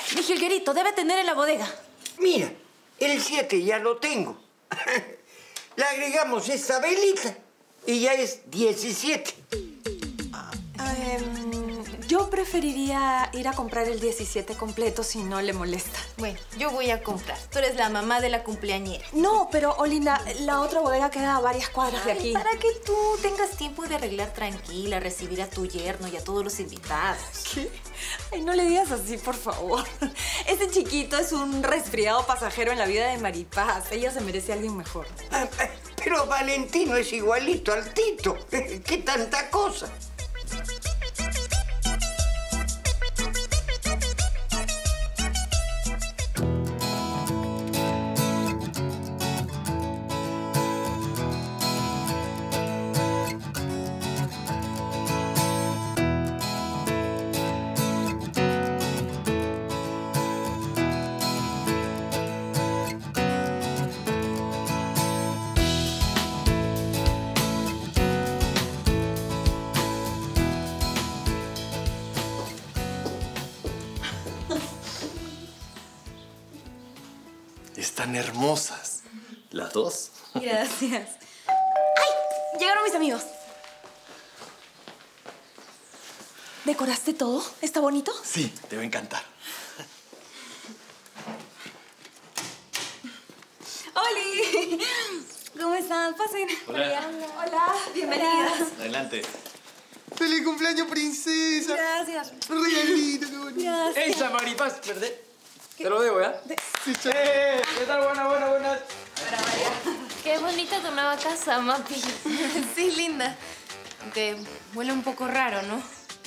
Mi jilguerito, debe tener en la bodega. Mira, el 7 ya lo tengo. Le agregamos esta velita y ya es 17. Yo preferiría ir a comprar el 17 completo si no le molesta. Bueno, yo voy a comprar. Tú eres la mamá de la cumpleañera. No, pero, Olinda, la otra bodega queda a varias cuadras de aquí. Para que tú tengas tiempo de arreglar tranquila, recibir a tu yerno y a todos los invitados. ¿Qué? Ay, no le digas así, por favor. Ese chiquito es un resfriado pasajero en la vida de Maripaz. Ella se merece a alguien mejor. Pero Valentino es igualito al Tito. ¿Qué tanta cosa? Están hermosas. ¿Las dos? Gracias. ¡Ay! Llegaron mis amigos. ¿Decoraste todo? ¿Está bonito? Sí, te va a encantar. ¡Holi! ¿Cómo están? Pasen. Hola. Hola, bienvenidas. Adelante. ¡Feliz cumpleaños, princesa! Gracias. Un regalito, qué bonito. Gracias. ¡Esa Maripaz! ¿Verdad? Te lo debo, ¿ya? Sí, ¿Qué tal? Buenas. Qué bonita tu nueva casa, Mapi. Sí, linda. Aunque huele un poco raro, ¿no?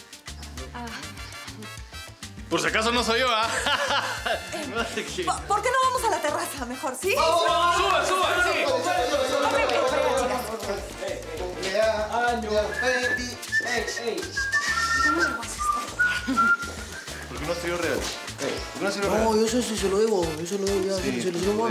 Por si acaso no soy yo, ¿ah? ¿Por qué no vamos a la terraza mejor, sí? ¡Suba, sí! Cumpleaños feliz. ¡Ey! ¿Por qué no soy yo real? ¿Por qué no soy yo real? No, yo eso se lo debo ya. Se lo debo.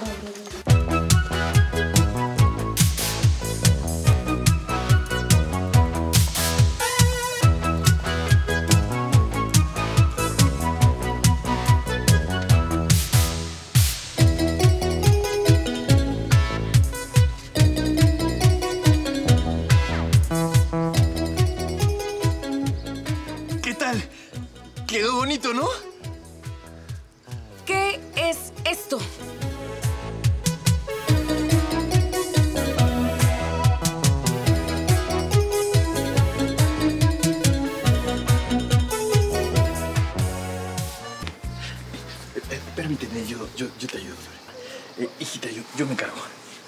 ¿Qué tal? Quedó bonito, ¿no? ¿Qué es esto? Permíteme, yo te ayudo, Lorena. Hijita, yo me encargo.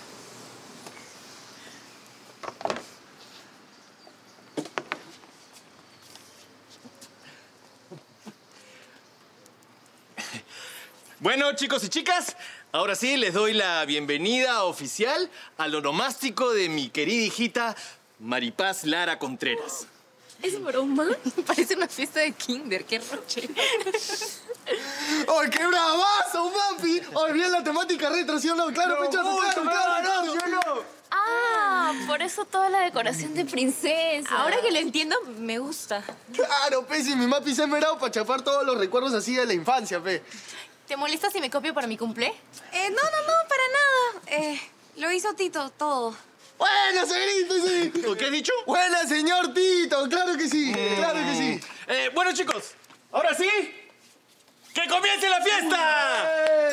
Bueno, chicos y chicas, ahora sí les doy la bienvenida oficial al onomástico de mi querida hijita Maripaz Lara Contreras. ¿Es broma? Parece una fiesta de kinder. ¡Qué roche! ¡Ay, qué bravazo, papi! ¡Ay, bien la temática retro, ¿sí o no? ¡Claro, pechoso! ¡Claro! yo no! Ah, por eso toda la decoración de princesa. Ahora que lo entiendo, me gusta. Claro, pe, si mi mapi se ha esmerado para chapar todos los recuerdos así de la infancia, pe. ¿Te molesta si me copio para mi cumple? No, para nada. Lo hizo Tito, todo. ¡Buena, señorito! Sí. ¿Qué has dicho? ¡Buena, señor Tito! ¡Claro que sí! ¡Claro que sí! Bueno, chicos, ahora sí, ¡que comience la fiesta!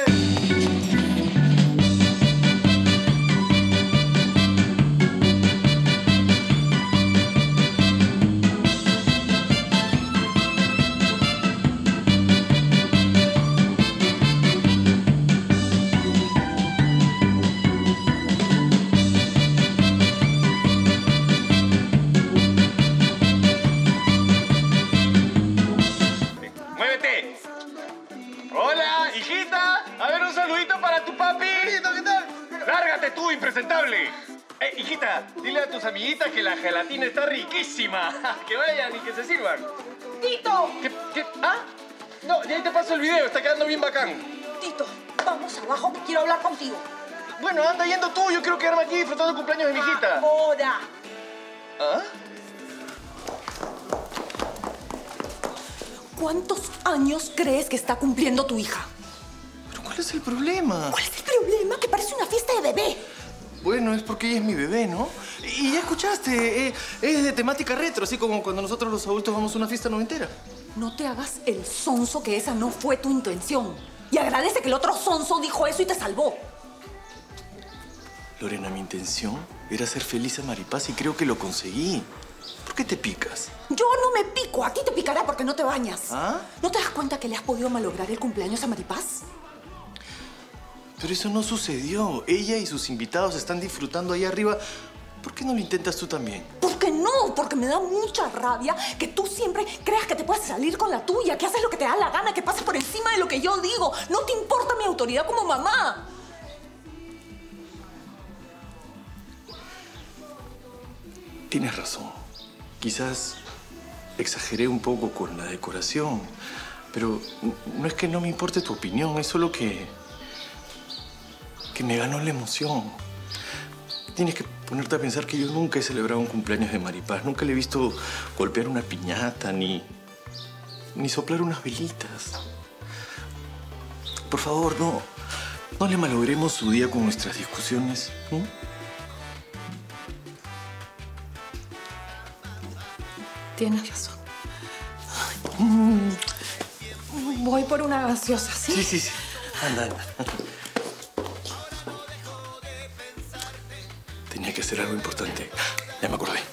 ¡Muévete! Hola, hijita. A ver, un saludito para tu papi. ¿Qué tal? ¡Lárgate tú, impresentable! Hijita, dile a tus amiguitas que la gelatina está riquísima. Que vayan y que se sirvan. ¡Tito! ¿Qué? ¿Ah? No, ya ahí te paso el video, está quedando bien bacán. Tito, vamos abajo que quiero hablar contigo. Bueno, anda yendo tú, yo quiero quedarme aquí disfrutando el cumpleaños de mi hijita. Ahora. ¿Ah? ¿Cuántos años crees que está cumpliendo tu hija? ¿Pero cuál es el problema? ¿Cuál es el problema? Que parece una fiesta de bebé. Bueno, es porque ella es mi bebé, ¿no? Y ya escuchaste, es de temática retro, así como cuando nosotros los adultos vamos a una fiesta noventera. No te hagas el sonso, que esa no fue tu intención. Y agradece que el otro sonso dijo eso y te salvó. Lorena, mi intención era hacer feliz a Maripaz y creo que lo conseguí. ¿Por qué te picas? Yo no me pico. A ti te picará porque no te bañas. ¿Ah? ¿No te das cuenta que le has podido malograr el cumpleaños a Maripaz? Pero eso no sucedió. Ella y sus invitados están disfrutando ahí arriba. ¿Por qué no lo intentas tú también? ¿Por qué no? Porque me da mucha rabia que tú siempre creas que te puedes salir con la tuya, que haces lo que te da la gana, que pasas por encima de lo que yo digo. No te importa mi autoridad como mamá. Tienes razón. Quizás exageré un poco con la decoración. Pero no es que no me importe tu opinión, es solo que me ganó la emoción. Tienes que ponerte a pensar que yo nunca he celebrado un cumpleaños de Maripaz. Nunca le he visto golpear una piñata, ni soplar unas velitas. Por favor, no le malogremos su día con nuestras discusiones. Tienes razón. Voy por una gaseosa, ¿sí? Sí. Anda. Tenía que hacer algo importante. Ya me acordé.